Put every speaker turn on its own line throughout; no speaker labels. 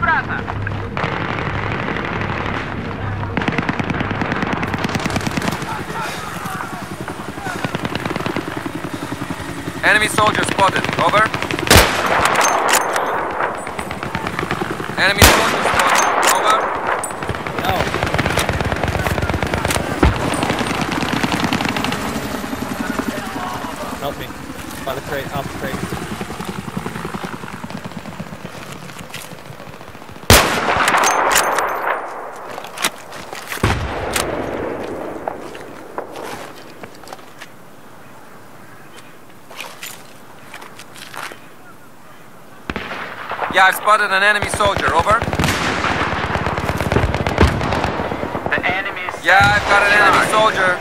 обратно!
Enemy soldier spotted. Over. Enemy soldier spotted. Over.
No. Help me. By the crate, off the crate.
Yeah, I've spotted an enemy soldier. Over.
The enemy's...
Yeah, I've got an enemy soldier.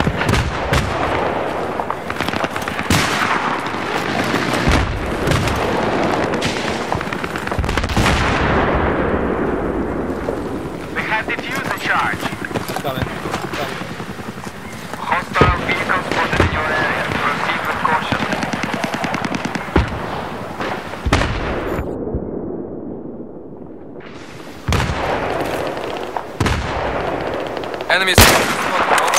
We have defused the charge.
Coming.
Hostile vehicle spotted in your area. Proceed with caution.
Enemy soldier spotted. Over.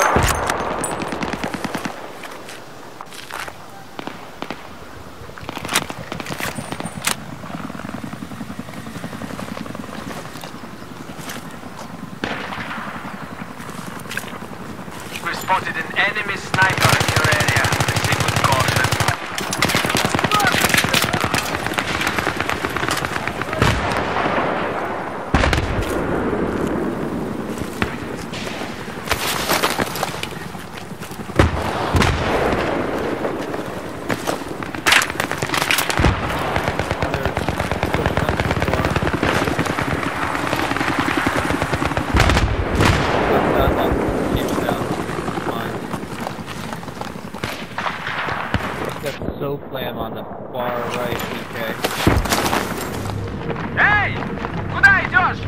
We spotted an enemy sniper in your area. Proceed with caution.
So flam on the far right, PK.
Эй! Куда идешь?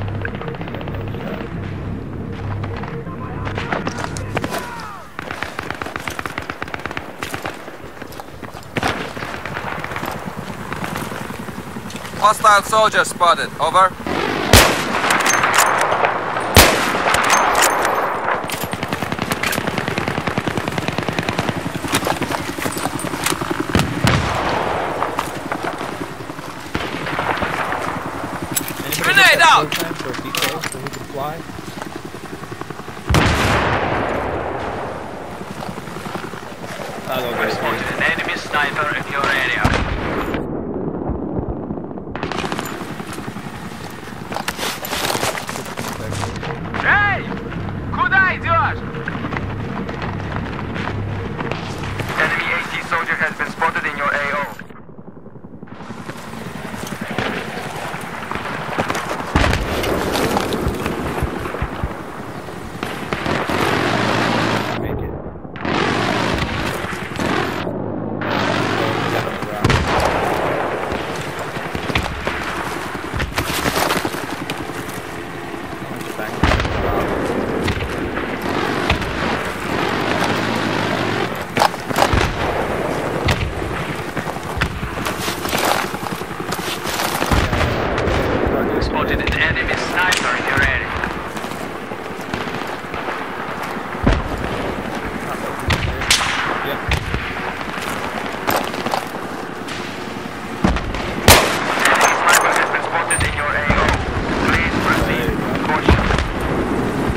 Hostile soldier spotted. Over. Grenade out!
For PK, so we can fly. I'll go
We
get
spotted
it.
an enemy sniper in your area. Эй! Куда идешь? Enemy AT soldier has been spotted in your AO.
Make it.
Spotted an enemy sniper in your area.
Yep.
Enemy sniper has been spotted in your AO. Please proceed with caution.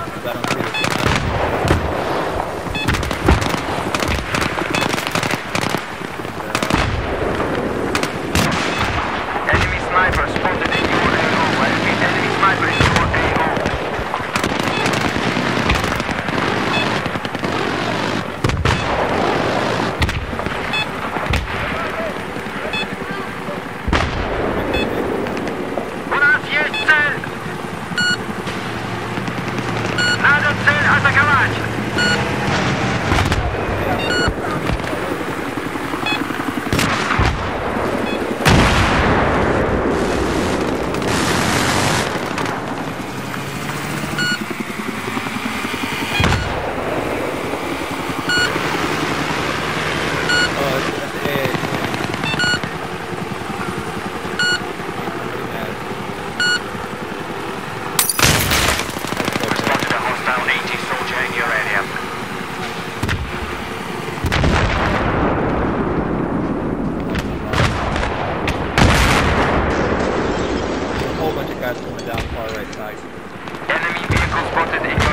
bridge, because I don't see the
Enemy sniper spotted in your AO. I repeat, enemy sniper in your AO. У нас есть цель! Надо цель атаковать! Spotted a hostile 80 soldier in your area.
a whole bunch of guys coming down far right side.
Enemy vehicle spotted in your